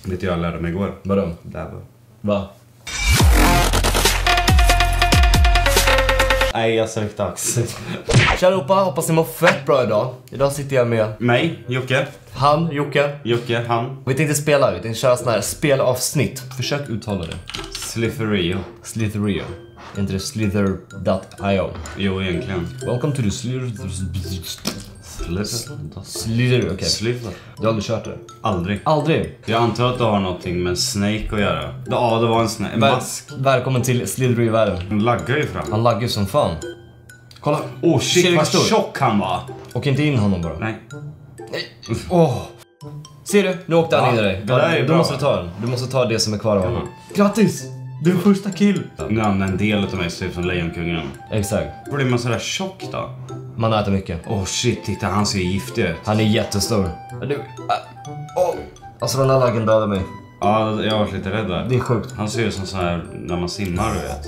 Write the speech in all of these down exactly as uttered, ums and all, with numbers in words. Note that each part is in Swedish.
Vet du jag lärde mig igår? Vadå? Dabba. Va? Nej, jag sökte dags. Tja allihopa, hoppas ni mår fett bra idag. Idag sitter jag med Mig, Jocke. han, Jocke. Jocke, han. Vi tänkte spela, vi tänkte köra sån här spelavsnitt. Försök uttala det. Slitherio. Slitherio. Inte det slither dot i o. Jo, egentligen. Welcome to the slither... Slither. Slither, okej. Okay. Slither. Du har aldrig kört det? Aldrig. Aldrig? Jag antar att det har någonting med Snake att göra. Ja, det var en snake. En Väl, mask. välkommen till Slitherio-världen. Han laggar ju fram. Han laggar som fan. Kolla. Oh shit, vad stor? tjock han var. Och inte in honom bara. Nej. Åh. Oh. Ser du? Nu åkte han Ja, in i dig. det där är Du bra. måste ta den. Du måste ta det som är kvar av honom. Grattis! Du är första kill. Nu är han en del av mig, ser ut som Lejonkungen. Exakt. Varför blir man sådär tjock då? Man äter mycket. Oh shit, titta, han ser giftig ut. Han är jättestor. Du, äh, oh. Alltså den här laggen dödade mig. Ja, jag var lite rädd där. Det är sjukt. Han ser ut som så här när man simmar, du vet.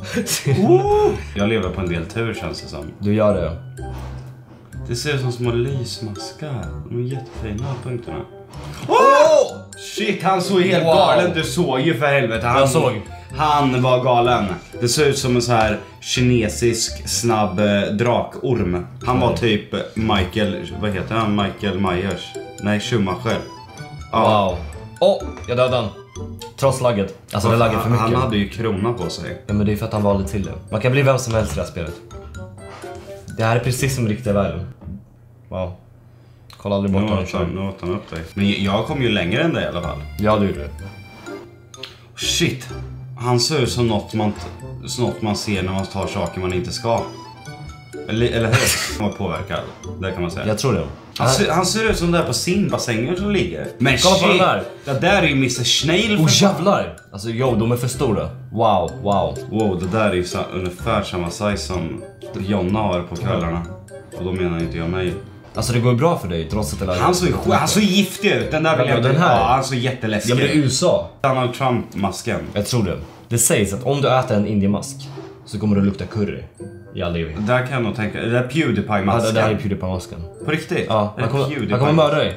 Oh! Jag lever på en del tur, känns det som. Du gör det. Det ser ut som små lysmaskar. De är jättefina, punkterna. Oh! Shit, han såg helt Wow. galen. Du såg ju för helvete. Han, Jag såg. Han var galen. Det ser ut som en så här kinesisk snabb eh, drakorm. Han var typ Michael, vad heter han? Michael Myers. Nej, Schumacher. Ja. Wow. Åh, oh, jag dödade han. Trots lagget. Alltså det lagget för mycket. Han hade ju krona på sig. Ja, men det är för att han valde till det. Man kan bli vem som helst i det här spelet. Det här är precis som riktiga världen. Wow. Kolla aldrig bort Nu honom. åt han, nu åt han upp dig. Men jag kom ju längre än dig i alla fall. Ja, du gjorde det. Shit. Han ser ut som något man, som något man ser när man tar saker man inte ska. Eller, eller hur? Han var påverkad. Det kan man säga. Jag tror det. Han ser, han ser ut som där på simbassängen som ligger. Men kolla shit, på den där. Det där är ju mister Snail. Åh oh, jävlar! Alltså jo, de är för stora. Wow, wow. Wow, det där är ju så, ungefär samma size som Jonna har på kvällarna. Och då menar inte jag mig. Alltså det går bra för dig trots att det laget. Han såg han så giftig ut. Den där vill Ja, jag den inte här. ha. Han såg jätteläskig Ja, men det är ut. U S A. Donald Trump-masken. Jag tror det. Det sägs att om du äter en indiemask så kommer det lukta curry i all evighet. Där kan jag nog tänka. Det där Ja, Pewdiepie-masken. det här är Pewdiepie-masken. På riktigt? Ja, Är han det kommer, Pewdiepie? han kommer mörda dig.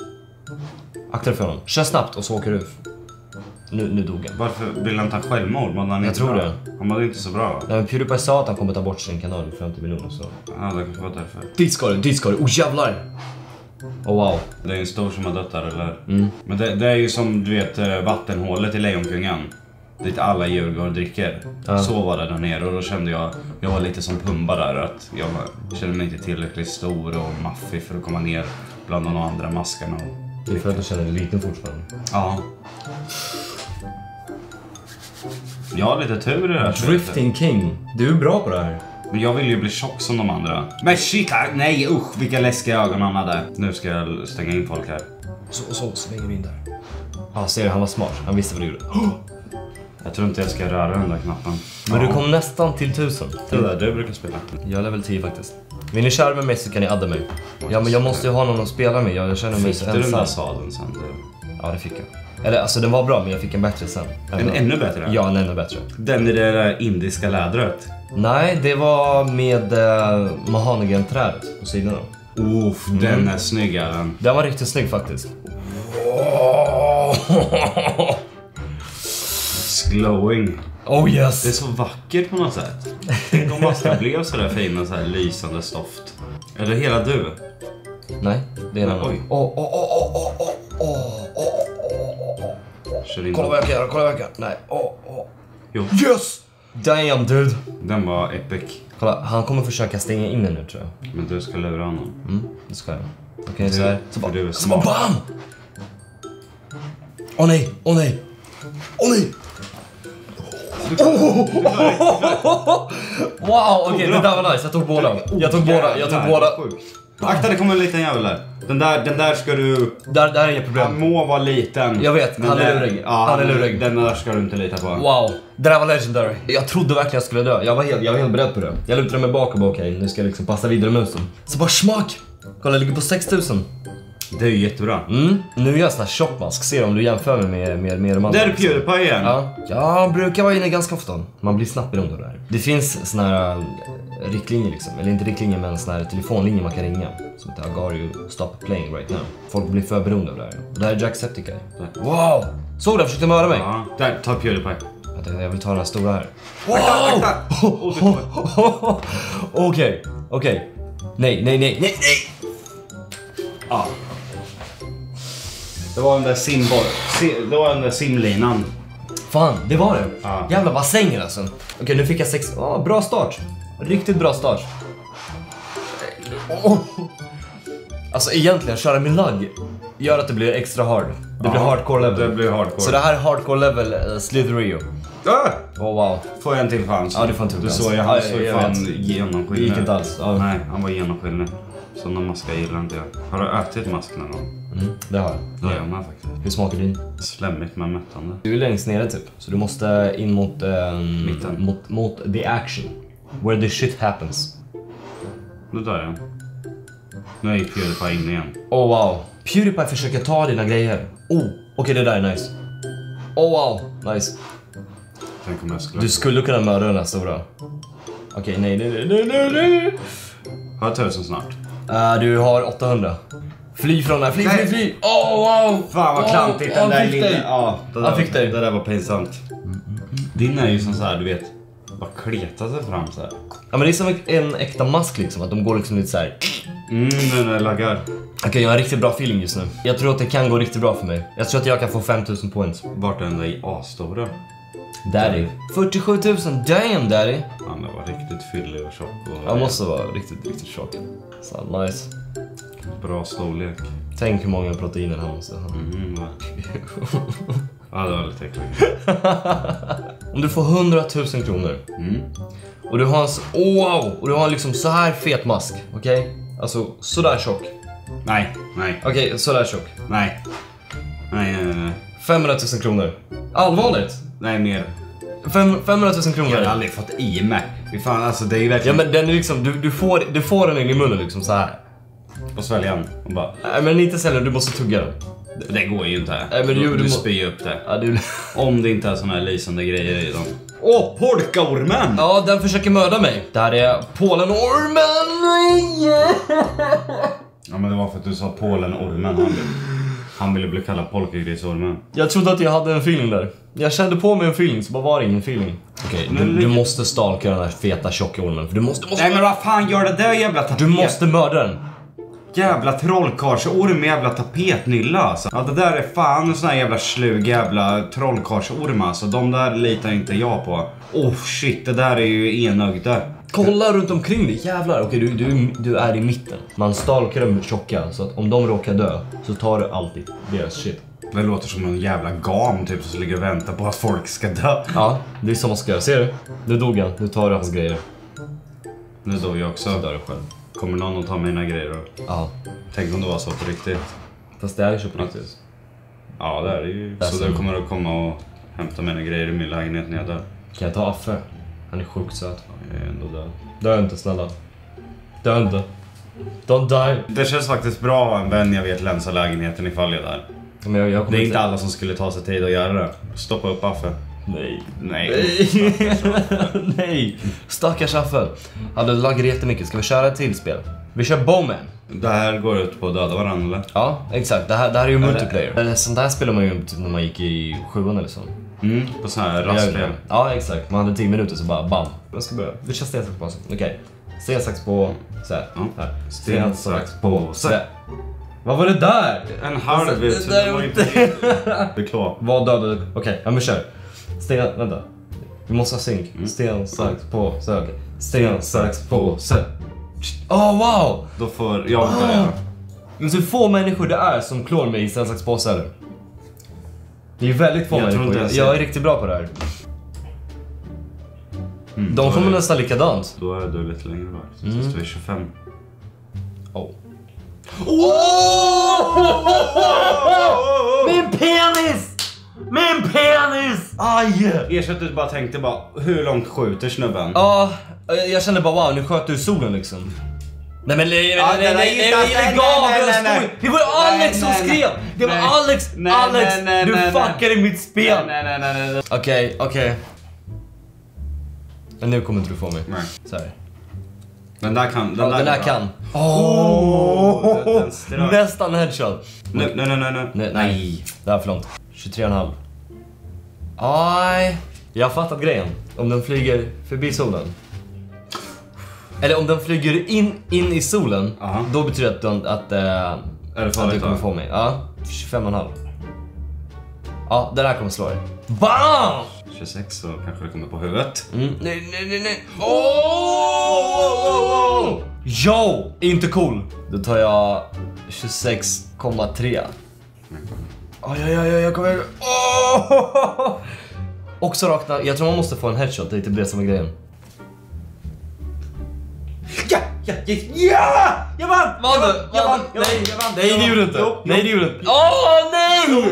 Akta dig för honom. Kör snabbt och så åker du. Nu, nu dog han. Varför vill han ta självmord? Var han Jag inte tror bra? det. Han var inte så bra. Nej, men Pewdiepie sa att han kommer ta bort sin kanal i femtio miljoner så. Ja, det kanske var därför. Dit ska du, dit ska du. Oh jävlar! Oh wow. Det är en stor som har dött där, eller? Mm. Men det, det är ju som, du vet, eh, vattenhålet i Lejonkungen. Dit alla djur går och dricker. Ja. Så var det där nere och då kände jag, jag var lite som Pumba där. Att jag kände mig inte tillräckligt stor och maffig för att komma ner bland de andra maskarna. Och... Det är för att du känner dig liten fortfarande. Ja. Jag har lite tur i det här. Drifting King. Du är bra på det här. Men jag vill ju bli tjock som de andra. Men shit, nej usch, vilka läskiga ögon han hade. Nu ska jag stänga in folk här. Så, så svänger du in där. Ja, ser du, han var smart. Han visste vad du gjorde. Jag tror inte jag ska röra den där knappen. Men Ja. du kom nästan till tusen. Det där du brukar spela. Jag är level tio faktiskt. Vill ni köra med mig så kan ni adda mig. Ja, men jag måste ju ha någon att spela med. Jag, jag känner mig Fick så du den där ensam. sadeln sen? Du? Ja, det fick jag. Eller alltså den var bra, men jag fick en bättre sen. En ännu bättre? Ja, en ännu bättre. Den i det där indiska lädret. Nej, det var med uh, Mahanigen-trädet på sidorna. Uff, mm. Den är snygg den. Den var riktigt snygg faktiskt. Glowing. Oh yes! Det är så vackert på något sätt. Tänk om masken blev sådär fin med så här lysande stoft. Är det hela du? Nej, det är en Nej, annan. oj. Åh, åh, åh, åh, åh, åh, åh, åh. Kör in Kolla den. vad jag kan göra, kolla vad jag kan. Nej, åh, åh. Jo. Yes! Damn dude! Den var epic. Kolla, han kommer försöka stänga in den nu tror jag. Men du ska lura honom. Mm, det ska jag. Okej, okay, Du- så här. Så för bara, du är så bara smart. BAM! Åh nej, åh nej! Åh nej! Wow, okej, det där var nice. Jag tog båda. Jag tog båda, jag tog båda. Akta, det kommer en liten jävel där. Den där, den där ska du... Där, där är inget Han problem. må vara liten. Jag vet, men han är den- lurig. Ja, Han är lurig. Den där ska du inte lita på. Wow, det där var legendary. Jag trodde verkligen jag skulle dö. Jag var helt, jag var helt beredd på det. Jag lutade mig bak och bara okej, nu ska jag liksom passa vidare musen. Så bara smak! Kolla, jag ligger på sex tusen. Det är ju jättebra. Mm. Nu gör jag sån här tjockmask. Se om du jämför mig med, med, med de andra. Det är PewDiePie igen. Ja, jag brukar vara inne ganska ofta. Man blir snabbt beroende av det här. Det finns såna här äh, riktlinjer liksom. Eller inte riktlinjer, men såna här telefonlinjer man kan ringa. Som heter Agario Stop Playing Right Now. Folk blir för beroende av det här. Och det här är Jacksepticeye. Wow! Såg du? Jag försökte mörda mig. Ja, där, ta PewDiePie. Vänta, jag vill ta den här stora här. Wow! Okej, okej. Nej, nej, nej, nej, nej! Ja. Det var den där simboll. Det var den där simlinan. Fan, det var det. Ja. Jävla bassänger alltså. Okej, nu fick jag sex. Oh, bra start. Riktigt bra start. Oh. Alltså egentligen, köra med lagg gör att det blir extra hard. Det Ja, blir hardcore level. Det blir hardcore. Så det här är hardcore level uh, Slitherio. Ah! Oh wow. Får jag en till chans? Ja, du får en till Du chans. såg jag, Ja, han såg jag fan vet. genomskinlig. Det gick inte alls. Ja. Nej, han var genomskinlig. Sådana maskar gillar inte jag. Har du ätit mask någon gång? Mm, det har jag. Det gör man faktiskt. Hur smakar din? Slemmigt men mättande. Du är längst nere typ. Så du måste in mot, um, Mitten. mot, mot the action. Where the shit happens. Nu tar jag den. Nu är ju PewDiePie inne igen. Oh wow. PewDiePie försöker ta dina grejer. Oh, okej okay, det där är nice. Oh wow, nice. Tänk om jag skulle... Du skulle kunna mörda den här stora. Okej, okay, nej, nej, nej, nej, nej. Har jag tusen snart? Uh, du har åttahundra. Fly från den här, fly, fly, fly. Oh wow. Fan vad klantigt oh, den där fick lilla... dig. Ja, det där, Han fick dig. det där var pinsamt. Din är ju som så här, du vet, bara kleta sig fram så här. Ja, men det är som en äkta mask liksom, att de går liksom lite så här. Mm, den där laggar. Okej, okay, jag har en riktigt bra feeling just nu. Jag tror att det kan gå riktigt bra för mig. Jag tror att jag kan få femtusen points. Vart är den där asstora? Daddy. fyrtiosjutusen, damn daddy. Han var riktigt fyllig och tjock. Och Han måste vara riktigt, riktigt tjock. Så nice. bra storlek. Tänk hur många proteiner han måste ha. Mm, va? Ja, det var lite äckligt. Om du får hundratusen kronor. Mm. Och du har en så, oh, wow! Och du har liksom så här fet mask, okej? Okay? Alltså sådär tjock. Nej, nej, Okej, okay, sådär tjock. nej. Nej, nej, nej. femhundratusen kronor. Allvarligt? Nej, mer. Fem, femhundratusen kronor. Jag har aldrig fått i mig. Fy fan, alltså det är ju Ja, verkligen... men den är liksom, du, du, får, du får den in i munnen liksom så här. På sväljan och bara... Nej, men inte sällan, du måste tugga den. Det, det går ju inte. Nej, men du, du- du du må- spyr upp det. Ja, du... Om det inte är såna här lysande grejer i dem. Åh, polkaormen! ja, den försöker mörda mig. Det här är Polenormen. Ja, men det var för att du sa Polenormen. Han ville, han ville bli kallad polkagrisormen. Jag trodde att jag hade en feeling där. Jag kände på mig en feeling, så bara var det ingen feeling. Okej, Men du, det- du måste stalka den här feta tjocka ormen. För du måste, måste, Nej, men vad fan gör det där jävla tapet? du måste mörda den. Jävla trollkarlsorm med jävla tapetnylla alltså. Ja, det där är fan en sån här jävla slug jävla trollkarlsorm alltså. De där litar inte jag på. Oh shit, det där är ju enögda. Kolla runt omkring dig, jävlar. Okej, du, du, du är i mitten. Man stalkar dem tjocka, så att om de råkar dö så tar du alltid deras shit. Det låter som en jävla gam typ som ligger och väntar på att folk ska dö. Ja, det är som man ska göra. Ser du? Nu dog han, nu tar du hans grejer. Nu dog jag också. Så dör du själv. Kommer någon att ta mina grejer då? Ja, Tänk om det var så på riktigt. fast det är ju så på riktigt. Ja, det är det ju. Det är Så så. du kommer att komma och hämta mina grejer i min lägenhet när jag dör. Kan jag ta Affe? Han är sjukt söt. Jag är ändå död. Dö inte, snälla. Dö inte. Don't die. Det känns faktiskt bra att ha en vän jag vet länsa lägenheten ifall jag där. Men jag, jag kommer Det är inte alla som skulle ta sig tid att göra det. Stoppa upp Affe. Nej. Nej. Nej. Nej. Stackars Affe. Hade lagrat jättemycket. Ska vi köra ett till spel? Vi kör Bowman. Det här går ut på att döda varandra eller? Ja, exakt. Det här, det här är ju Eller- multiplayer. Eller, sånt där spelar man ju typ när man gick i sjuan eller så. Mm, på sån här rastspel. Ja, exakt. Man hade tio minuter så bara bam. Jag ska börja. Vi kör sten, sax, påse. Okej. Sten, sax, på. Så här. Ja. Här. Sten, sax, påse. Så här. Vad var det där? En halv Alltså, vet det där du, var är inte det är klart. Vad dödade? Okej, ja men kör. Sten, vänta. Vi måste ha synk. Sten, sax, på, sök. Sten, sax, på, sök. Oh wow! Då får jag börja. Men så få människor det är som klår mig i sten, sax, påse eller? Det är väldigt få Jag tror människor. inte Jag, ens jag det. är riktigt bra på det här. Mm, De då kommer är- nästan likadant. Då är du lite längre bak. Så mm. vi är tjugofem. Oh. Min penis! Min penis! Aj! Ersätt att du bara tänkte bara, hur långt skjuter snubben? Ja, jag kände bara wow, nu sköt du i solen liksom. Nej men nej, Ja, nej, nej, nej, nej, nej, nej, nej, nej, nej, nej. det var Alex som Nej, nej, skrev! Det var nej. Alex! Nej, Alex! nej, nej, Du nej, nej. fuckade mitt spel! Nej, nej, nej, nej, nej. Okej, okej. Men nu kommer inte du få mig. Nej. Så här. Den där kan, den Ja, där den här är kan. bra. Åh! Den- den strök. Nästan headshot. Nej, nej, nej, nej, nej. Nej, nej. Det här är för långt. tjugotre komma fem. Aj. Jag har fattat grejen. Om den flyger förbi solen. Eller om den flyger in, in i solen. Aha. Då betyder det att, den, att, äh, Är det att du farligt kommer då? få mig. Ja, tjugofem komma fem. Ja, den här kommer slå dig. BAM! tjugosex så kanske det kommer på huvudet. Mm. Nej, nej, nej, nej. Oh! Jo! Inte cool. Då tar jag tjugosex komma tre. Oj, oj, oj, jag kommer... Oh! Också rakna. Jag tror man måste få en headshot. Det är typ det som är grejen. Ja, ja, ja, ja! Jag vann! Vann du? Jag vann! Jag vann! Nej, Jag vann! nej, det gjorde du inte. Jo, Nej, jo. det gjorde du inte. Åh, nej!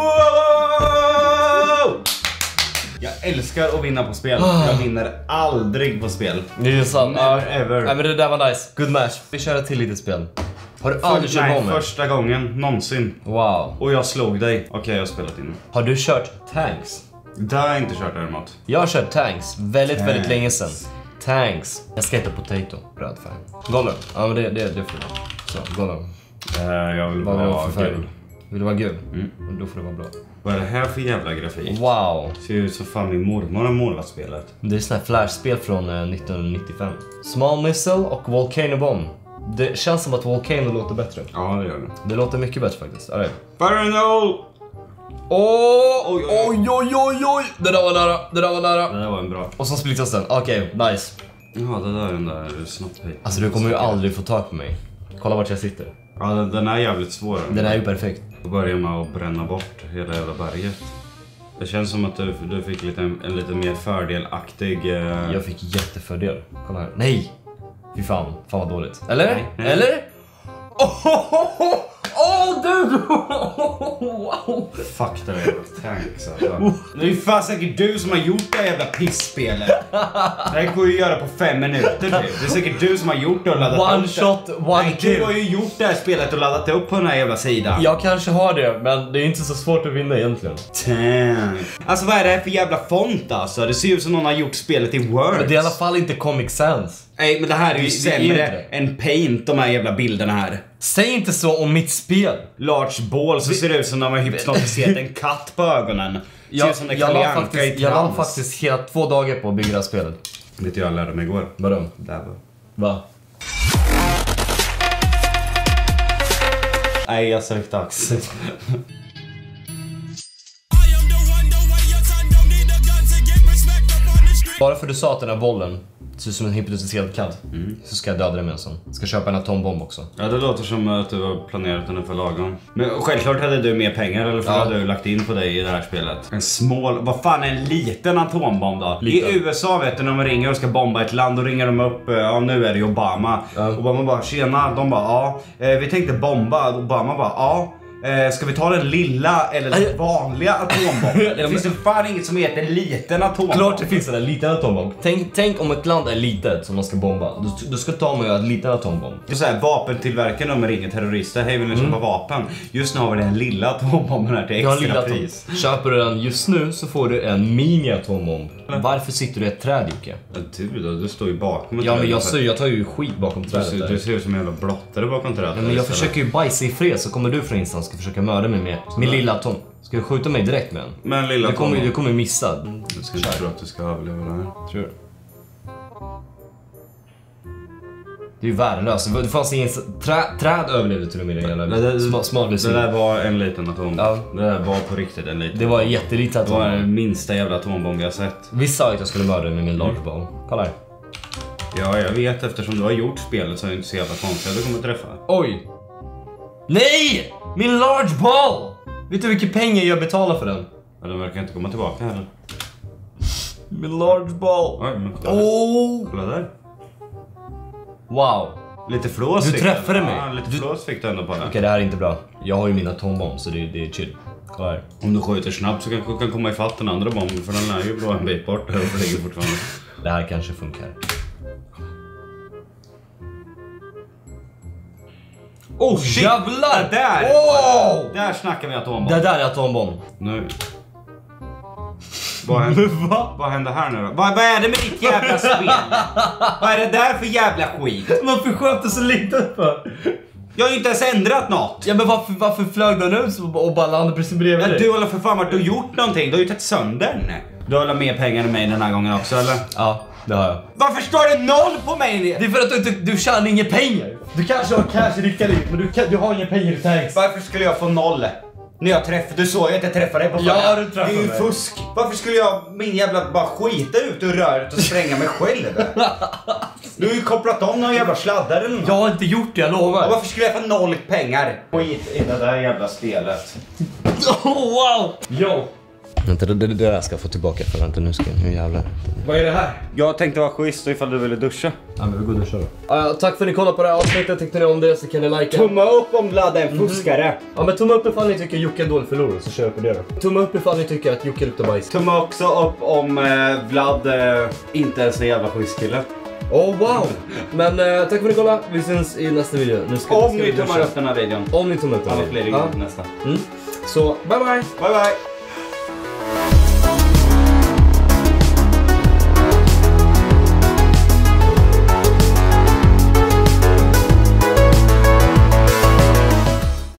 Wow! Jag älskar att vinna på spel. Jag vinner aldrig på spel. Det är sant. Never ever. Nej, men det där var nice. Good match. Vi kör ett till litet spel. Har du aldrig kört Nej, bomber? första gången någonsin. Wow. Och jag slog dig. Okej, jag har spelat in. Har du kört tanks? Det har jag inte kört däremot. Jag har kört tanks väldigt, Tanks. väldigt länge sedan. Tanks. Jag ska heta potato. Röd färg. Gollum. Ja, men det, det, det är för bra. Så, Gollum. Uh, jag vill Vad vill du ha vara för färg? gul. Vill du vara gul? Mm. Och då får det vara blå. Vad är det här för jävla grafik? Wow. Ser ut som fan min mormor har målat spelet. Det är sån här flashspel från eh, nittonhundranittiofem. Small Missile och Volcano Bomb. Det känns som att Volcano låter bättre. Ja, det gör det. Det låter mycket bättre faktiskt. Är det? Fire in the hole! Åh! Oj, oj, oj, oj, oj! Det där var nära, det där var nära. Det där var en bra. Och så splittras den. Okej, nice. Ja, det där är den där snabbt. Alltså du kommer ju aldrig få tag på mig. Kolla vart jag sitter. Ja, den, den är jävligt svår. Den är ju perfekt. Jag börjar med att bränna bort hela jävla berget. Det känns som att du, du fick lite, en lite mer fördelaktig... Eh... Jag fick jättefördel. Kolla här. Nej! Fy fan, fan vad dåligt. Eller? Nej, nej. Eller? Åh, oh, oh, oh, oh, du! Wow! Fuck det där jävla tanks alltså. Det är ju fan säkert du som har gjort det här jävla pissspelet. Det här går ju att göra på fem minuter typ. Det är säkert du som har gjort det och laddat One upp shot, det. one Nej, kill. du har ju gjort det här spelet och laddat upp på den här jävla sidan. Jag kanske har det, men det är inte så svårt att vinna egentligen. Tank. Alltså vad är det här för jävla font alltså? Det ser ut som någon har gjort spelet i Word. Men det är i alla fall inte Comic Sans. Nej, men det här är ju Det- det är sämre inte det. än Paint, de här jävla bilderna här. Säg inte så om mitt spel. Large ball så ser det ut som när man hypnotiserat en katt på ögonen. Ser Jag, ut som det jag, Kalle la Anka faktiskt, i jag la trans. faktiskt hela två dagar på att bygga det här spelet. Vet du, jag lärde mig igår. Vadå? Där var. Va? Nej, jag sökte ax. Bara för du sa att den här bollen ser ut som en hypnotiserad katt, så ska jag döda dig med en sån. Ska köpa en atombomb också. Ja, det låter som att du har planerat den för lagom. Men självklart hade du mer pengar, eller för Ja. hade du lagt in på dig i det här spelet. En small, vad fan är en liten atombomb då? Liten. I U S A vet du, när de ringer och ska bomba ett land, då ringer de upp, eh, ja nu är det Obama. Ja. Obama bara, tjena, de bara, ja, eh, vi tänkte bomba. Obama bara, ja. Eh, ska vi ta den lilla eller den Aj. vanliga atombomben? Det finns ju fan inget som heter en liten atombomb. Klart det finns en där liten atombomb. Tänk, tänk om ett land är litet som man ska bomba. Du, du ska ta med en liten atombomb. Det är så här, vapentillverkaren de ringer terrorister. Hej, vill ni köpa vapen? Just nu har vi den lilla atombomben här till Jag har en extra lilla pris. atom. Köper du den just nu så får du en mini-atombomb. Varför sitter du i ett träd, Jocke? Ja, du då, du står ju bakom ett Ja, men träd. jag, ser, jag tar ju skit bakom Du trädet ser, där. du ser ut som en jävla blottare bakom trädet. Ja, men jag istället. försöker ju bajsa i fred, så kommer du från ingenstans och ska försöka mörda mig med min lilla atom. Ska du skjuta mig direkt med den? Men lilla Du kommer, atom. du kommer missa. Du ska inte tro att du ska överleva det här. Tror du? Det är ju värdelöst. Det fanns ingen... Trä, träd överlevde till och med den jävla Det, det, sma- smart det lyssning. där var en liten atombomb. Ja. Det där var på riktigt en liten. Det var en jätteliten Det var den atombomb. minsta jävla atombomb jag sett. Vissa sa att jag skulle mörda dig med min large ball. Kolla här. Ja, jag vet, eftersom du har gjort spelet så är det inte så jävla konstigt att du kommer träffa. Oj! Nej! Min large ball! Vet du hur mycket pengar jag betalar för den? Ja, den verkar inte komma tillbaka heller. Min large ball. Oj, men kolla där. Oh! Kolla där. Wow. Lite flås Du fick träffade du. mig. Ja, lite Du- flås fick du ändå på det. Okej, det här är inte bra. Jag har ju min atombomb så det, det är chill. Kolla här. Om du skjuter snabbt så kan du kan komma ifatt den andra bomben, för den är ju blå en bit bort där och flyger fortfarande. Det här kanske funkar. Oh shit! Jävlar! Det där! Oh! Där snackar vi atombomb. Det där är atombomb. Nu. Vad händer? Va? Vad händer här nu då? Vad, vad är det med ditt jävla spel? Vad är det där för jävla skit? Varför sköt du så lite för? Jag har ju inte ens ändrat något. Ja men varför, varför flög den ut och bara landade precis bredvid dig? Ja, du har för fan varit och gjort någonting. Du har ju tagit sönder den. Du har mer pengar än mig den här gången också, eller? Ja, det har jag. Varför står det noll på mig? Det är för att du inte du tjänar inga pengar. Du kanske har cash i riktiga liv, men du, kan, du har inga pengar i tanks. Varför skulle jag få noll? När jag träffade, du såg ju att jag träffade dig på förra. Ja, du träffade mig. Det är ju mig. fusk. Varför skulle jag, min jävla, bara skita ut ur röret och spränga mig själv? Du har ju kopplat om någon jävla sladdar eller något. Jag har inte gjort det, jag lovar. Och varför skulle jag få noll pengar? Skit i det där jävla spelet. Oh, wow! Jo. Vänta, det, det, det där ska jag få tillbaka för vänta, nu ska nu jävlar. Vad är det här? Jag tänkte vara schysst ifall du ville duscha. Ja, men vi går och duschar då. Uh, tack för att ni kollade på det här avsnittet. Tyckte ni om det så kan ni likea. Tumma upp om Vlad är en fuskare. Mm. Ja, men tumma upp ifall ni tycker Jocke är en dålig förlorare, så kör jag på det då. Tumma upp ifall ni tycker att Jocke luktar bajs. Tumma också upp om eh, Vlad eh, inte är så jävla schysst kille. Oh wow! Men uh, tack för att ni kollade. Vi syns i nästa video. Nu ska, om ska ni tummar upp den här videon. Om ni tummar upp den här videon. Ja. Nästa. Mm. Så, bye bye! Bye bye!